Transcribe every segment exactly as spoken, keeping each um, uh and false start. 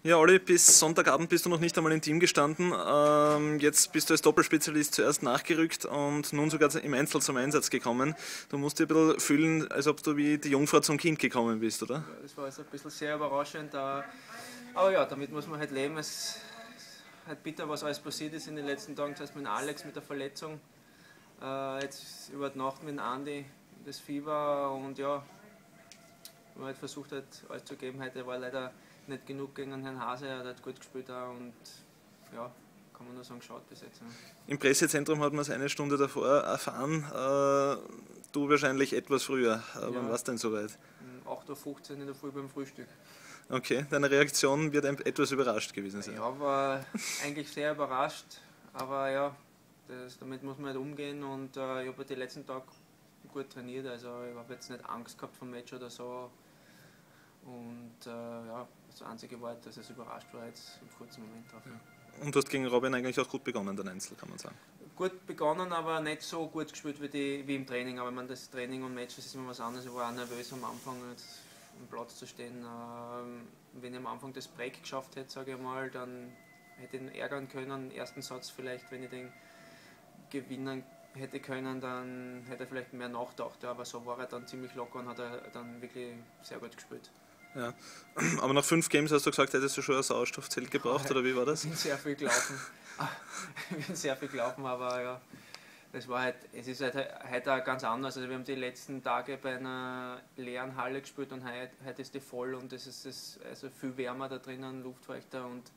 Ja, Olli, bis Sonntagabend bist du noch nicht einmal im Team gestanden. Ähm, jetzt bist du als Doppelspezialist zuerst nachgerückt und nun sogar im Einzel zum Einsatz gekommen. Du musst dir ein bisschen fühlen, als ob du wie die Jungfrau zum Kind gekommen bist, oder? Ja, das war also ein bisschen sehr überraschend. Aber ja, damit muss man halt leben. Es ist halt bitter, was alles passiert ist in den letzten Tagen. Zuerst mit Alex mit der Verletzung, jetzt über die Nacht mit Andi, das Fieber und ja, man hat versucht halt alles zu geben. Heute war leider nicht genug gegen Herrn Hase, er hat gut gespielt auch und ja, kann man nur sagen, schaut bis jetzt. Ja. Im Pressezentrum hat man es eine Stunde davor erfahren, äh, du wahrscheinlich etwas früher. Äh, Ja, wann war es denn soweit? Um acht Uhr fünfzehn in der Früh beim Frühstück. Okay, deine Reaktion wird etwas überrascht gewesen sein. Ja, war eigentlich sehr überrascht, aber ja, das, damit muss man halt umgehen und äh, ich habe die letzten Tage gut trainiert, also ich habe jetzt nicht Angst gehabt vom Match oder so und äh, ja, das einzige war, dass es überrascht war jetzt im kurzen Moment drauf. Ja. Und du hast gegen Robin eigentlich auch gut begonnen, den Einzel, kann man sagen. Gut begonnen, aber nicht so gut gespielt wie, die, wie im Training, aber ich meine, das Training und Matches ist immer was anderes, ich war auch nervös am Anfang jetzt am Platz zu stehen. Äh, wenn ich am Anfang das Break geschafft hätte, sage ich mal, dann hätte ich ihn ärgern können, den ersten Satz vielleicht, wenn ich den gewinnen hätte können, dann hätte er vielleicht mehr nachgedacht, ja, aber so war er dann ziemlich locker und hat er dann wirklich sehr gut gespielt. Ja. Aber nach fünf Games hast du gesagt, hättest du schon ein Sauerstoffzelt gebraucht, oder wie war das? Ich bin sehr viel gelaufen. Ich bin sehr viel gelaufen, aber ja, das war halt, es ist halt heute auch ganz anders. Also wir haben die letzten Tage bei einer leeren Halle gespielt und heute, heute ist die voll und es ist, ist also viel wärmer da drinnen, luftfeuchter und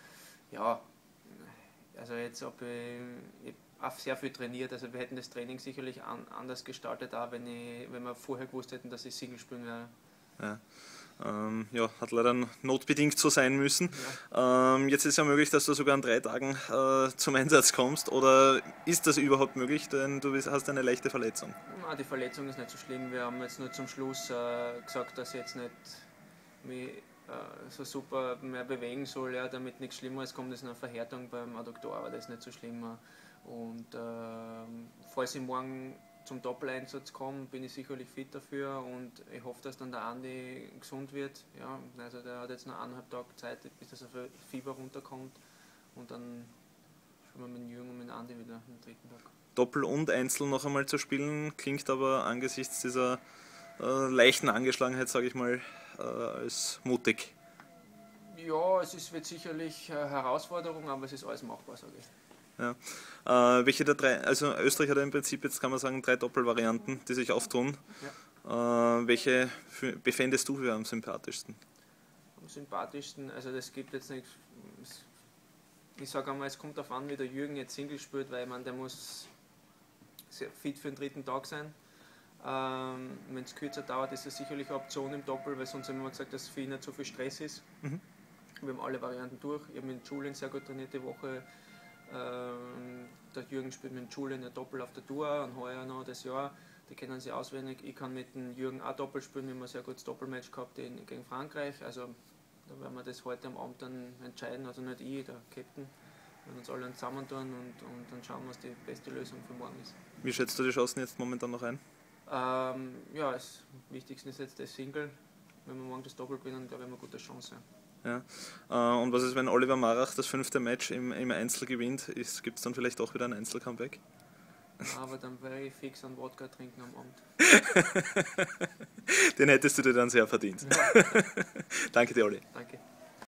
ja, also jetzt habe ich, ich auch sehr viel trainiert, also wir hätten das Training sicherlich an, anders gestaltet, auch wenn, ich, wenn wir vorher gewusst hätten, dass ich Single spielen werde. Ja. Ähm, ja, hat leider notbedingt so sein müssen. Ja. Ähm, jetzt ist ja möglich, dass du sogar an drei Tagen äh, zum Einsatz kommst, oder ist das überhaupt möglich, denn du hast eine leichte Verletzung? Na, die Verletzung ist nicht so schlimm, wir haben jetzt nur zum Schluss äh, gesagt, dass ich jetzt nicht mich äh, so super mehr bewegen soll, ja, damit nichts Schlimmeres kommt, das ist eine Verhärtung beim Adduktor, aber das ist nicht so schlimm. Und äh, falls ich morgen zum Doppeleinsatz komme, bin ich sicherlich fit dafür und ich hoffe, dass dann der Andi gesund wird. Ja, also der hat jetzt noch eineinhalb Tage Zeit, bis das auf Fieber runterkommt und dann spielen wir mit dem Jürgen und mit dem Andi wieder am dritten Tag. Doppel und Einzel noch einmal zu spielen, klingt aber angesichts dieser äh, leichten Angeschlagenheit, sage ich mal, äh, als mutig. Ja, es ist, wird sicherlich eine Herausforderung, aber es ist alles machbar, sage ich. Ja. Äh, welche der drei, also Österreich hat ja im Prinzip, jetzt kann man sagen, drei Doppelvarianten, die sich auftun. Ja. Äh, welche für, befändest du für am sympathischsten? Am sympathischsten, also das gibt jetzt nicht, ich sage einmal, es kommt darauf an, wie der Jürgen jetzt Single spielt, weil man, der muss sehr fit für den dritten Tag sein. Ähm, wenn es kürzer dauert, ist es sicherlich eine Option im Doppel, weil sonst haben wir gesagt, dass für ihn nicht so viel Stress ist. Mhm. Wir haben alle Varianten durch. Ich habe mit Julian sehr gut trainiert die Woche. Ähm, der Jürgen spielt mit Julian ja Doppel auf der Tour und heuer noch das Jahr. Die kennen sie auswendig. Ich kann mit dem Jürgen auch Doppel spielen. Wir haben ein sehr gutes Doppelmatch gehabt in, gegen Frankreich. Also da werden wir das heute am Abend dann entscheiden. Also nicht ich, der Captain. Wir werden uns alle zusammentun und, und dann schauen, was die beste Lösung für morgen ist. Wie schätzt du die Chancen jetzt momentan noch ein? Ähm, ja, das Wichtigste ist jetzt das Single. Wenn wir morgen das Doppel gewinnen, glaube ich, haben wir eine gute Chance. Ja. Äh, und was ist, wenn Oliver Marach das fünfte Match im, im Einzel gewinnt? Gibt es dann vielleicht auch wieder ein Einzel-Comeback? Aber dann werde ich fix einen Wodka trinken am Abend. Den hättest du dir dann sehr verdient. Ja. Danke dir, Olli. Danke.